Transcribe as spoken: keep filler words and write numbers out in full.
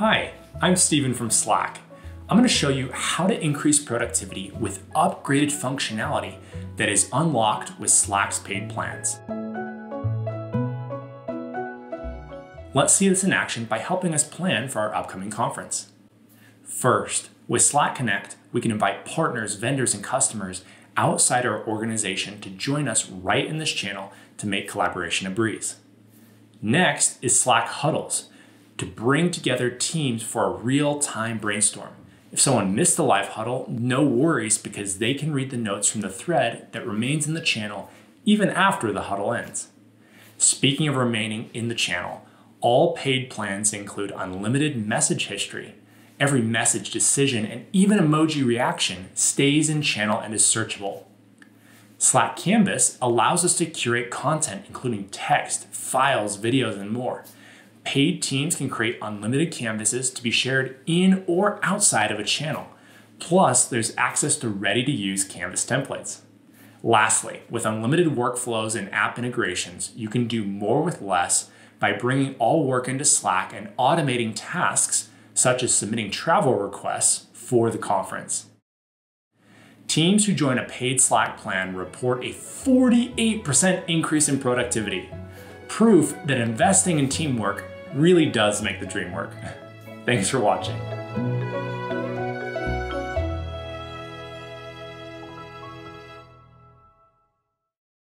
Hi, I'm Steven from Slack. I'm going to show you how to increase productivity with upgraded functionality that is unlocked with Slack's paid plans. Let's see this in action by helping us plan for our upcoming conference. First, with Slack Connect, we can invite partners, vendors, and customers outside our organization to join us right in this channel to make collaboration a breeze. Next is Slack Huddles, to bring together teams for a real-time brainstorm. If someone missed the live huddle, no worries because they can read the notes from the thread that remains in the channel even after the huddle ends. Speaking of remaining in the channel, all paid plans include unlimited message history. Every message, decision, and even emoji reaction stays in channel and is searchable. Slack Canvas allows us to curate content including text, files, videos, and more. Paid teams can create unlimited canvases to be shared in or outside of a channel. Plus, there's access to ready-to-use Canvas templates. Lastly, with unlimited workflows and app integrations, you can do more with less by bringing all work into Slack and automating tasks such as submitting travel requests for the conference. Teams who join a paid Slack plan report a forty-eight percent increase in productivity. Proof that investing in teamwork really does make the dream work. Thanks for watching.